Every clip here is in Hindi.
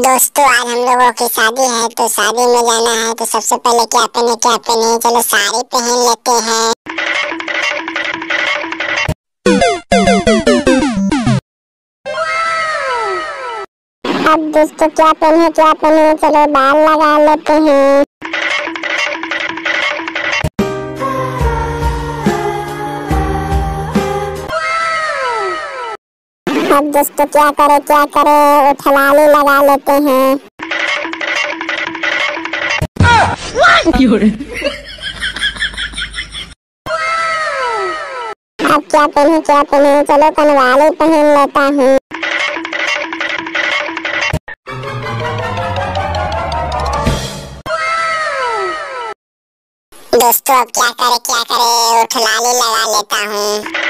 दोस्तों आज हम लोगों की शादी है तो शादी में जाना है तो सबसे पहले क्या पहने चलो साड़ी पहन लेते हैं। अब दोस्तों क्या पहने चलो बाल लगा लेते हैं। अब दोस्तों क्या करे उठलाली लगा लेते हैं। अब क्या पहने चलो कनवाली पहन लेता हूँ। दोस्तों अब क्या करे उठलाली लगा लेता हूँ।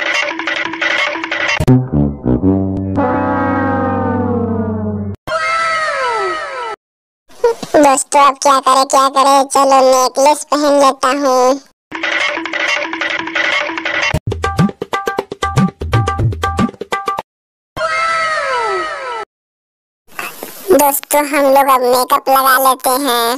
दोस्तों अब क्या करे चलो नेकलेस पहन लेता हूँ। दोस्तों हम लोग अब मेकअप लगा लेते हैं।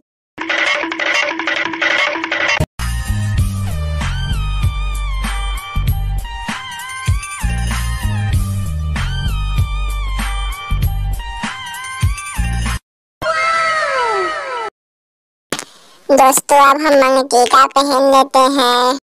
दोस्तों अब हम टीका पहन लेते हैं।